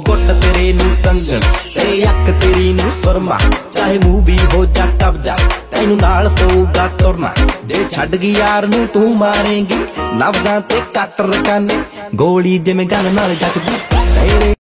गुट तेरे नू कंगन तेरे अख तेरी नू सुरमा, चाहे मूवी हो जा कब्जा तैनू नाल पऊगा तुरना। जे छड्ड गई यार नू तू मारेंगी नब्जां ते कट रकाने, गोली जिवें गन नाल जचदी तेरे।